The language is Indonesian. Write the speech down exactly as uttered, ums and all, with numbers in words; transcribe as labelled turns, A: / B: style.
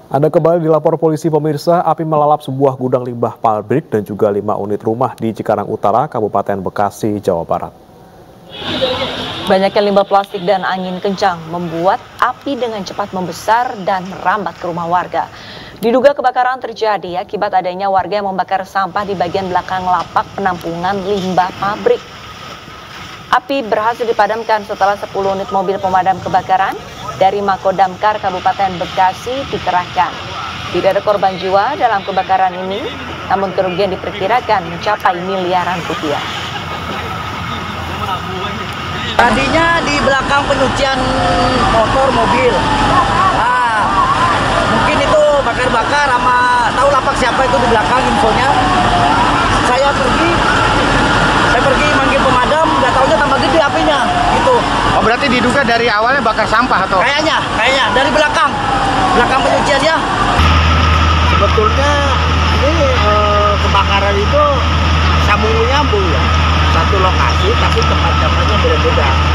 A: Anda kembali dilapor polisi pemirsa, api melalap sebuah gudang limbah pabrik dan juga lima unit rumah di Cikarang Utara, Kabupaten Bekasi, Jawa Barat.
B: Banyaknya limbah plastik dan angin kencang membuat api dengan cepat membesar dan merambat ke rumah warga. Diduga kebakaran terjadi akibat adanya warga yang membakar sampah di bagian belakang lapak penampungan limbah pabrik. Api berhasil dipadamkan setelah sepuluh unit mobil pemadam kebakaran dari Mako Damkar Kabupaten Bekasi dikerahkan. Tidak ada korban jiwa dalam kebakaran ini, namun kerugian diperkirakan mencapai miliaran rupiah.
C: Tadinya di belakang penyucian motor mobil. Nah, mungkin itu bakar-bakar sama tahu lapak siapa itu di belakang infonya. Saya pergi, saya pergi manggil pemadam, nggak taunya tambah gede apinya, gitu.
D: Oh, berarti diduga dari awalnya bakar sampah atau?
C: Kayaknya, kayaknya dari belakang, belakang penyucian ya.
E: Sebetulnya ini eh, kebakaran itu sambung menyambung ya, satu lokasi tapi tempat tempatnya beda-beda.